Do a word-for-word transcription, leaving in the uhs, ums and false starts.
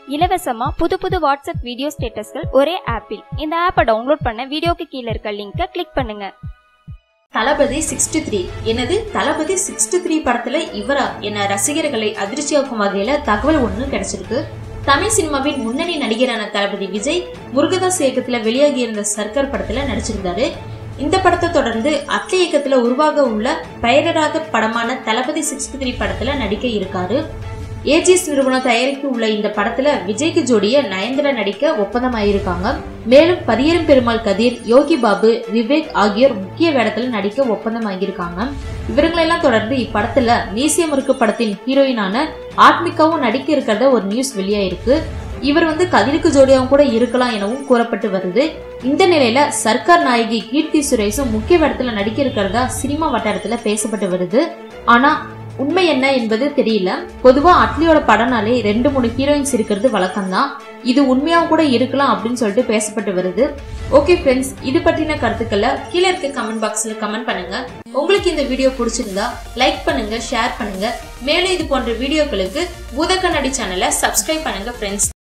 இலவசமா புது புது வாட்ஸ்அப் வீடியோ ஸ்டேட்டஸ்கள் ஒரே ஆப்பில். இந்த ஆப்பை டவுன்லோட் பண்ண வீடியோக்கு கீழே இருக்க லிங்கை கிளிக் பண்ணுங்க. தளபதி சிக்ஸ்டி த்ரீ என்னது தளபதி சிக்ஸ்டி த்ரீ படத்துல இவரா என ரசிகர்களை அதிர்ச்சியாக்கும் வகையில தகவல் ஒண்ணு கிடைச்சிருக்கு. தமிழ் சினிமாவின் முன்னணி நடிகரான தளபதி விஜய் முருகதாஸ் இயக்கத்துல வெளியாகி இருந்த சர்க்கார் படத்துல நடிச்சிருந்தாரு. இந்த படத்தை தொடர்ந்து அட்லி இயக்கத்துல உருவாக உள்ள பெயரராக படமான தளபதி சிக்ஸ்டி த்ரீ படத்துல நடிக்க இருக்காரு. ஏஜிஎஸ் நிறுவனம் தயாரிக்க உள்ள இந்த படத்துல விஜய்க்கு ஜோடிய நயன்தாரா நடிக்க ஒப்பந்தமாயிருக்காங்க. மேலும் பரியரும் பெருமாள் கதிர், யோகி பாபு, விவேக் ஆகியோர் முக்கிய வேடத்துல நடிக்க ஒப்பந்தமாகியிருக்காங்க. இவங்களெல்லாம் தொடர்ந்து இப்படத்துல மீசிய முறுக்கு படத்தின் ஹீரோயினான ஆத்மிகாவும் நடிக்க இருக்கிறத ஒரு நியூஸ் வெளியாயிருக்கு. இவர் வந்து கதிருக்கு ஜோடியாவும் கூட இருக்கலாம் எனவும் கூறப்பட்டு வருது. இந்த நிலையில சர்க்கார் நாயகி கீர்த்தி சுரேஷும் முக்கிய வேடத்துல நடிக்க இருக்கிறதா சினிமா வட்டாரத்துல பேசப்பட்டு வருது. ஆனா உண்மை என்ன என்பது தெரியல. பொதுவா அட்லியோட படம்னாலே ரெண்டு மூணு ஹீரோயின்ஸ் இருக்கிறது வழக்கம் தான். இது உண்மையாவும் கூட இருக்கலாம் அப்படின்னு சொல்லிட்டு பேசப்பட்டு வருது. ஓகே ஃப்ரெண்ட்ஸ், இது பற்றின கருத்துக்களை கீழே இருக்க கமெண்ட் பாக்ஸ்ல கமெண்ட் பண்ணுங்க. உங்களுக்கு இந்த வீடியோ பிடிச்சிருந்தா லைக் பண்ணுங்க, ஷேர் பண்ணுங்க. மேலும் இது போன்ற வீடியோக்களுக்கு பூத கண்ணாடி சேனலை சப்ஸ்கிரைப் பண்ணுங்க ஃப்ரெண்ட்ஸ்.